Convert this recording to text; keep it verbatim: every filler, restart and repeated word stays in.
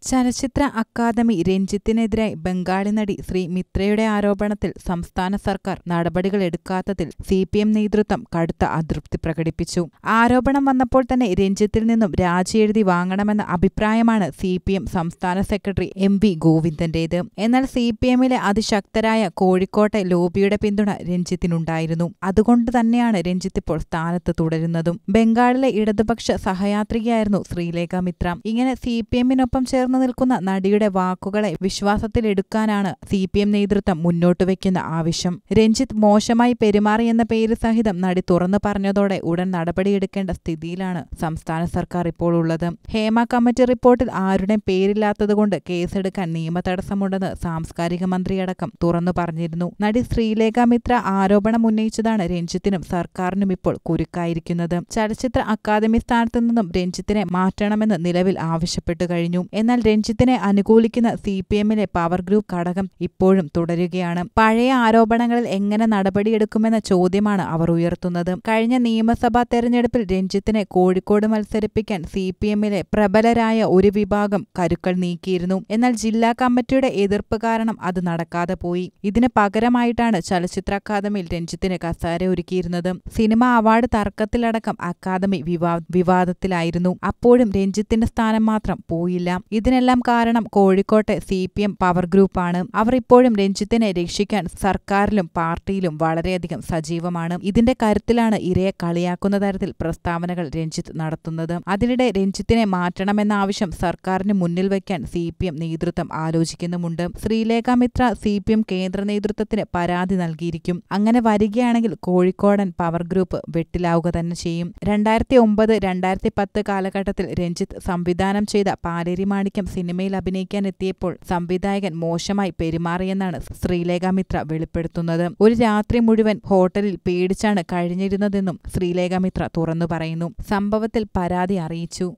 ചലച്ചിത്ര അക്കാദമി രഞ്ജിത്തിനെതിരായി ബംഗാളി നടി ശ്രീ മിത്രയുടെ ആരോപണത്തിൽ സംസ്ഥാന സർക്കാർ നടപടികളെടുക്കാത്തതിൽ സി പി എം നേതൃത്വം കടുത്ത അതൃപ്തി പ്രകടിപ്പിച്ചു. ആരോപണം വന്നപ്പോൾ തന്നെ രഞ്ജിത്തിൽ നിന്നും രാജിയെഴുതി വാങ്ങണമെന്ന അഭിപ്രായമാണ് സി പി എം സംസ്ഥാന സെക്രട്ടറി എം വി ഗോവിന്ദന്റേത്. എന്നാൽ സി പി എമ്മിലെ അതിശക്തരായ കോഴിക്കോട്ടെ ലോബിയുടെ പിന്തുണ രഞ്ജിത്തിനുണ്ടായിരുന്നു. അതുകൊണ്ട് തന്നെയാണ് രഞ്ജിത്ത് ഇപ്പോൾ സ്ഥാനത്ത് തുടരുന്നതും. ബംഗാളിലെ ഇടതുപക്ഷ സഹയാത്രികയായിരുന്നു ശ്രീലേഖ മിത്ര. ഇങ്ങനെ സി പി എമ്മിനൊപ്പം ചേർന്ന് നിൽക്കുന്ന നടിയുടെ വാക്കുകളെ വിശ്വാസത്തിലെടുക്കാനാണ് സി പി എം നേതൃത്വം മുന്നോട്ടുവെക്കുന്ന ആവശ്യം. രഞ്ജിത്ത് മോശമായി പെരുമാറിയെന്ന പേര് സഹിതം നടി തുറന്നു പറഞ്ഞതോടെ ഉടൻ നടപടിയെടുക്കേണ്ട സ്ഥിതിയിലാണ് സംസ്ഥാന സർക്കാർ ഇപ്പോൾ ഉള്ളത്. ഹേമ കമ്മിറ്റി റിപ്പോർട്ടിൽ ആരുടെയും പേരില്ലാത്തതുകൊണ്ട് കേസെടുക്കാൻ നിയമതടസ്സമുണ്ടെന്ന് സാംസ്കാരിക മന്ത്രിയടക്കം തുറന്നു പറഞ്ഞിരുന്നു. നടി ശ്രീലേഖ മിത്ര ആരോപണം ഉന്നയിച്ചതാണ് രഞ്ജിത്തിനും സർക്കാരിനും ഇപ്പോൾ കുരുക്കായിരിക്കുന്നത്. ചലച്ചിത്ര അക്കാദമി സ്ഥാനത്തു നിന്നും രഞ്ജിത്തിനെ മാറ്റണമെന്ന് നിലവിൽ ആവശ്യപ്പെട്ടു കഴിഞ്ഞു. എന്നാൽ രഞ്ജിത്തിനെ അനുകൂലിക്കുന്ന സി പി എമ്മിലെ പവർ ഗ്രൂപ്പ് ഘടകം ഇപ്പോഴും തുടരുകയാണ്. പഴയ ആരോപണങ്ങളിൽ എങ്ങനെ നടപടിയെടുക്കുമെന്ന ചോദ്യമാണ് അവർ ഉയർത്തുന്നത്. കഴിഞ്ഞ നിയമസഭാ തെരഞ്ഞെടുപ്പിൽ രഞ്ജിത്തിനെ കോഴിക്കോട് മത്സരിപ്പിക്കാൻ സി പി എമ്മിലെ പ്രബലരായ ഒരു വിഭാഗം കരുക്കൾ നീക്കിയിരുന്നു. എന്നാൽ ജില്ലാ കമ്മിറ്റിയുടെ എതിർപ്പ് കാരണം അത് നടക്കാതെ പോയി. ഇതിന് പകരമായിട്ടാണ് ചലച്ചിത്ര അക്കാദമിയിൽ രഞ്ജിത്തിന് കസേര ഒരുക്കിയിരുന്നത്. സിനിമ അവാർഡ് തർക്കത്തിലടക്കം അക്കാദമി വിവാ വിവാദത്തിലായിരുന്നു. അപ്പോഴും രഞ്ജിത്തിന്റെ സ്ഥാനം മാത്രം പോയില്ല. ഇതിനെല്ലാം കാരണം കോഴിക്കോട്ടെ സി പി എം പവർ ഗ്രൂപ്പാണ്. അവർ ഇപ്പോഴും രഞ്ജിത്തിനെ രക്ഷിക്കാൻ സർക്കാരിലും പാർട്ടിയിലും വളരെയധികം സജീവമാണ്. ഇതിന്റെ കരുത്തിലാണ് ഇരയെ കളിയാക്കുന്ന തരത്തിൽ പ്രസ്താവനകൾ രഞ്ജിത്ത് നടത്തുന്നത്. അതിനിടെ രഞ്ജിത്തിനെ മാറ്റണമെന്ന ആവശ്യം സർക്കാരിന് മുന്നിൽ വയ്ക്കാൻ സി പി എം നേതൃത്വം ആലോചിക്കുന്നുമുണ്ട്. Sreelekha Mitra C P M കേന്ദ്ര നേതൃത്വത്തിന് പരാതി നൽകിയിരിക്കും. അങ്ങനെ വരികയാണെങ്കിൽ കോഴിക്കോടൻ പവർ ഗ്രൂപ്പ് വെട്ടിലാവുക തന്നെ ചെയ്യും. രണ്ടായിരത്തി ഒമ്പത് രണ്ടായിരത്തി പത്ത് കാലഘട്ടത്തിൽ രഞ്ജിത്ത് സംവിധാനം ചെയ്ത പാലേരി മാണിക്യം സിനിമയിൽ അഭിനയിക്കാൻ എത്തിയപ്പോൾ സംവിധായകൻ മോശമായി പെരുമാറിയെന്നാണ് ശ്രീലേഖ മിത്ര വെളിപ്പെടുത്തുന്നത്. ഒരു രാത്രി മുഴുവൻ ഹോട്ടലിൽ പേടിച്ചാണ് കഴിഞ്ഞിരുന്നതെന്നും ശ്രീലേഖ മിത്ര തുറന്നു പറയുന്നു. സംഭവത്തിൽ പരാതി അറിയിച്ചു.